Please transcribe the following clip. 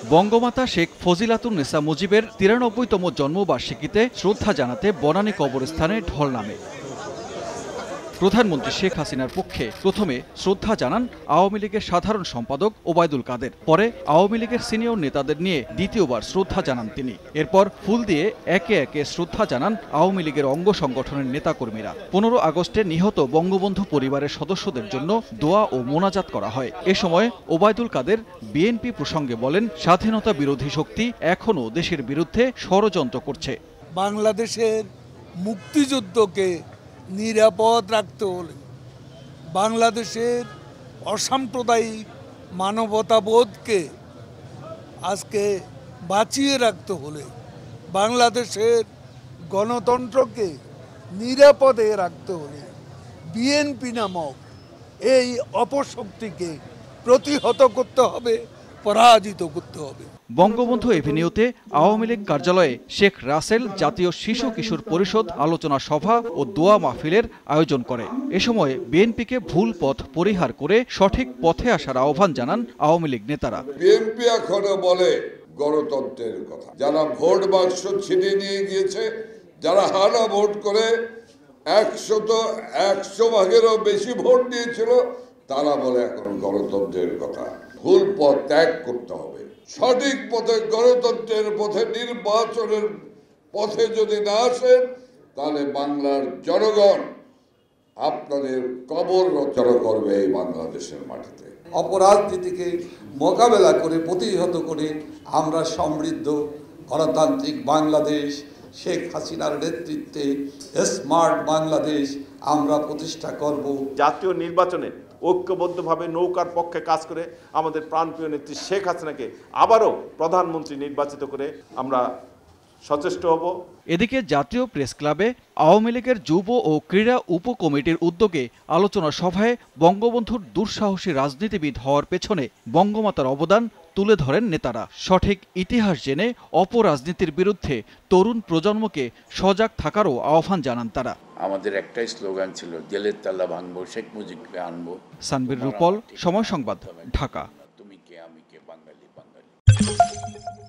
বঙ্গমাতা শেখ ফজিলাতুন্নেসা মুজিবের ৯৩তম জন্মবার্ষিকীতে শ্রদ্ধা জানাতে বনানী কবরস্থানে ঢল নামে। প্রধানমন্ত্রী শেখ হাসিনার পক্ষে প্রথমে শ্রদ্ধা জানান আওয়ামী লীগের সাধারণ সম্পাদক ওবায়দুল কাদের, পরে আওয়ামী লীগের সিনিয়র নেতাদের নিয়ে দ্বিতীয়বার শ্রদ্ধা জানান তিনি। এরপর ফুল দিয়ে একে একে শ্রদ্ধা জানান আওয়ামী লীগের অঙ্গ সংগঠনের নেতাকর্মীরা। ১৫ আগস্টে নিহত বঙ্গবন্ধু পরিবারের সদস্যদের জন্য দোয়া ও মোনাজাত করা হয়। এ সময় ওবায়দুল কাদের বিএনপি প্রসঙ্গে বলেন, স্বাধীনতা বিরোধী শক্তি এখনও দেশের বিরুদ্ধে ষড়যন্ত্র করছে। বাংলাদেশের মুক্তিযুদ্ধকে নিরাপদ রাখতে হলে, বাংলাদেশের অসাম্প্রদায়িক মানবতাবোধকে আজকে বাঁচিয়ে রাখতে হলে, বাংলাদেশের গণতন্ত্রকে নিরাপদে রাখতে হলে বিএনপি নামক এই অপশক্তিকে প্রতিহত করতে হবে, পরাজিত করতে হবে। বঙ্গবন্ধু এভিনিউতে আওয়ামী লীগ কার্যালয়ে শেখ রাসেল জাতীয় শিশু কিশোর পরিষদ আলোচনা সভা ও দোয়া মাহফিলের আয়োজন করে। এ সময় বিএনপিকে ভুল পথ পরিহার করে সঠিক পথে আসার আহ্বান জানান আওয়ামী লীগ নেতারা। বিএনপি এখনো বলে গণতন্ত্রের কথা, যারা ভোট বাক্স ছিনিয়ে নিয়ে গিয়েছে, যারা হানা ভোট করে 100 ভাগেরও বেশি ভোট দিয়েছিল, তারা বলে এখন গণতন্ত্রের কথা। ভুল পথ ত্যাগ করতে হবে, সঠিক পথে গণতন্ত্রের পথে, নির্বাচনের পথে যদি না আসেন তাহলে বাংলার জনগণ আপনাদের কবর রচনা করবে এই বাংলাদেশের মাটিতে। অপরাজনীতিকে মোকাবেলা করে প্রতিহত করে আমরা সমৃদ্ধ গণতান্ত্রিক বাংলাদেশ, শেখ হাসিনার নেতৃত্বে স্মার্ট বাংলাদেশ আমরা প্রতিষ্ঠা করব। জাতীয় নির্বাচনে ঐক্যবদ্ধভাবে নৌকার পক্ষে কাজ করে আমাদের প্রাণপ্রিয় নেত্রী শেখ হাসিনাকে আবারও প্রধানমন্ত্রী নির্বাচিত করে আমরা সচেষ্ট হব। এদিকে জাতীয় প্রেস ক্লাবে আওয়ামী লীগের যুব ও ক্রীড়া উপকমিটির উদ্যোগে আলোচনা সভায় বঙ্গবন্ধুর দুঃসাহসী রাজনীতিবিদ হওয়ার পেছনে বঙ্গমাতার অবদান তুলে ধরেন নেতারা। সঠিক ইতিহাস জেনে অপরাজনীতির বিরুদ্ধে তরুণ প্রজন্মকে সজাগ থাকারও আহ্বান জানান তারা। আমাদের একটাই স্লোগান ছিল, জেলের তালা ভাঙবো, শেখ মুজিবকে আনবো। সানবীর রূপল, সময় সংবাদ, ঢাকা। তুমি কে, আমি কে, বাঙালি বাঙালি।